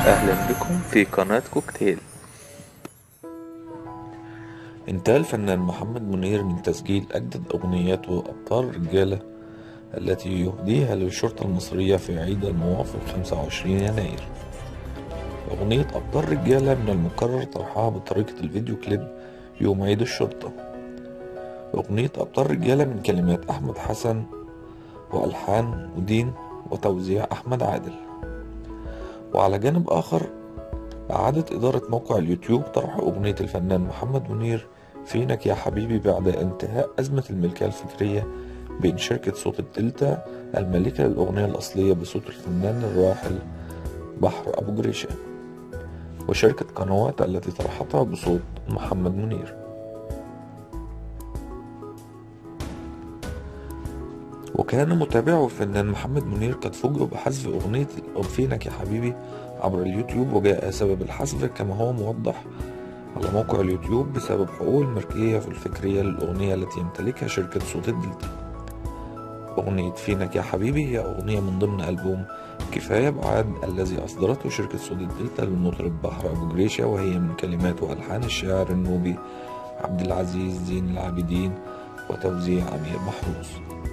أهلا بكم في قناة كوكتيل. انتهى الفنان محمد منير من تسجيل أجدد أغنياته أبطال رجالة التي يهديها للشرطة المصرية في عيد الموافق 25 يناير. أغنية أبطال رجالة من المقرر طرحها بطريقة الفيديو كليب يوم عيد الشرطة. أغنية أبطال رجالة من كلمات أحمد حسن وألحان ودين وتوزيع أحمد عادل. وعلى جانب آخر، أعادت إدارة موقع اليوتيوب طرح أغنية الفنان محمد منير فينك يا حبيبي بعد انتهاء أزمة الملكية الفكرية بين شركة صوت الدلتا المالكة للأغنية الأصلية بصوت الفنان الراحل بحر أبو جريشة وشركة قنوات التي طرحتها بصوت محمد منير. وكان متابعو الفنان محمد منير قد فوجئوا بحذف أغنية فينك يا حبيبي عبر اليوتيوب، وجاء سبب الحذف كما هو موضح على موقع اليوتيوب بسبب حقوق الملكية الفكرية للأغنية التي يمتلكها شركة صوت الدلتا. أغنية فينك يا حبيبي هي أغنية من ضمن ألبوم كفاية بعاد الذي أصدرته شركة صوت الدلتا للمطرب بحر أبو جريشة، وهي من كلمات وألحان الشاعر النوبي عبد العزيز زين العابدين وتوزيع أمير محروس.